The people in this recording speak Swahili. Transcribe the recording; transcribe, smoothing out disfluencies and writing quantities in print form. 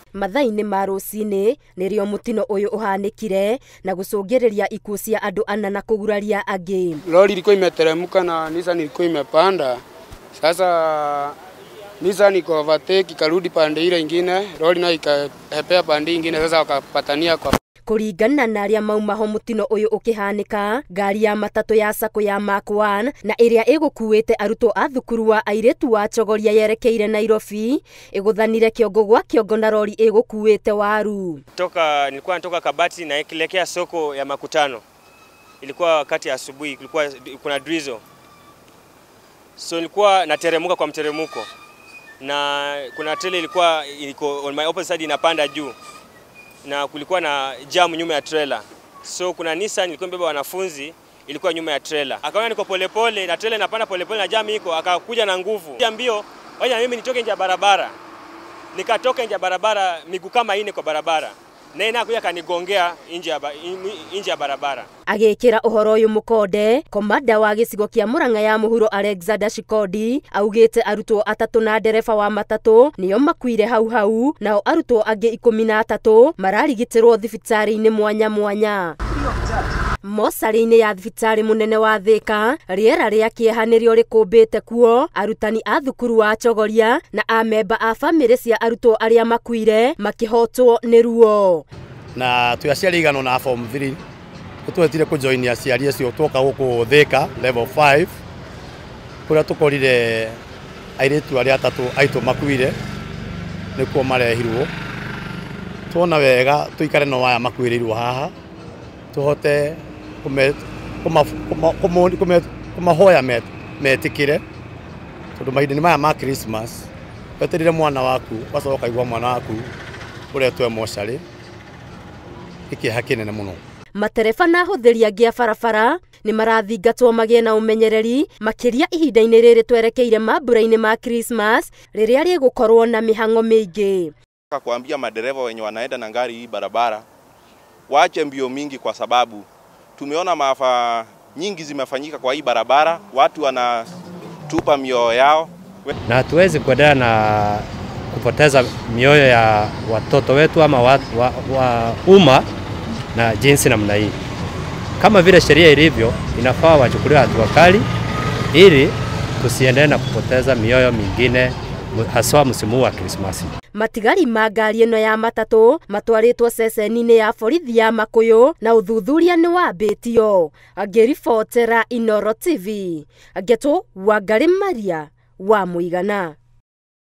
Mathaa-inĩ ma rũcinĩ nĩrĩo mũtino ũyũ ũhanĩkire na gũcũngĩrĩria ikuũ cia andũ ana na kũguraria angĩ. Lori ilikuwa imeteremka na Nissan ilikuwa imepanda. Sasa Nissan iko overtake ikarudi pande ile nyingine, lori nayo ikahepea pande nyingine, sasa wakapatania kwa. Kũringana na arĩa maumaho mũtino ũyũ ũkĩhanĩka, ngari ya matatũ ya Sacco ya Mark 1 na ĩrĩa ĩgũkuĩte arutwo a thukuru wa airĩtu wa Chogoria yerekeire Nairobi ĩgũthanire kĩongo gwa kĩongo na lori ĩgũkuĩte waru. Nilikuwa natoka Kabati na ikielekea soko ya Makutano. Ilikuwa wakati ya asubuhi, kulikuwa kuna drizzle. So nilikuwa nateremuka kwa mteremuko. Na kuna trailer ilikuwa iko on my opposite side inapanda juu. Na kulikuwa na jam nyuma ya trailer. So kuna Nissan ilikuwa imebeba wanafunzi, ilikuwa nyuma ya trailer. Akaona niko polepole na trailer inapanda polepole na jam iko, akakuja na nguvu. Mbio, wacha mimi nitoke nje ya barabara. Nikatoka nje ya barabara, miguu kama ine kwa barabara. Na yeye anakuja kanigongea nje ya barabara. Agĩkĩra ũhoro ũyũ mũkonde, komanda wa gĩcigo kĩa Mũrang'a ya mũhuro Alexander Shikodi augĩte arutwo atatũ na ndereba wa matatũ nĩo makuire hau nao arutwo angĩ 13 mararigitĩrwo thibitarĩ-inĩ mwanya mwanya. Mocarĩ-inĩ ya thibitarĩ mũnene wa Thika, rĩera rĩa kĩeha nĩrĩo rĩkũmbĩte kuo, arutani a thukuru wa Chogoria na amemba a bamĩrĩ cia arutwo arĩa makuire makĩhotwo nĩ ruo. Na tuaciari igano na form 3 twetire kujoin aciari acio twoka gũkũ Thika level 5 kũrĩa tũkorire airĩtu arĩa atatũ aitũ makuire nĩkuo marehirwo. Tuona wega tuikare no aya makuĩrĩirwo haha tuhote kũmahoya metĩkĩre tondũ mahinda-inĩ maya ma Christmas weterire mwana waku wacoka ukaigua mwana waku ũretwo mocarĩ ikĩeha kĩnene mũno. Matereba na ahũthĩri angĩ a barabara nĩ marathingatwo magĩe na ũmenyereri makĩria ihinda-inĩ rĩrĩ twerekeire mambura-inĩ ma Christmas rĩrĩa rĩgũkorwo na mĩhang'o mĩingĩ. Kuambia madereva wenye wanaenda na gari hii barabara waache mbio mingi, kwa sababu tumeona maafa nyingi zimefanyika kwa hii barabara, watu wanatupa mioyo yao. Na hatuwezi kuendelea na kupoteza mioyo ya watoto wetu ama wa umma na jinsi namna hii. Kama vile sheria ilivyo, inafaa wachukuliwe hatua kali ili tusiendelee na kupoteza mioyo mingine haswa msimu wa Krismasi. Matigari ma ngari ĩno ya matatũ matwarĩtwo ceceni-inĩ ya borithi ya Makuyu na ũthuthuria nĩ wambĩtio. Angĩribotera Inooro TV, Ngetũ Wangari Maria wa Mũigana.